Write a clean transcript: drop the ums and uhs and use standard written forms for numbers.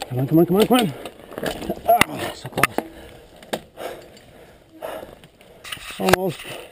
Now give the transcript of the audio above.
Come on, come on, come on, come on. Oh, so close. Almost.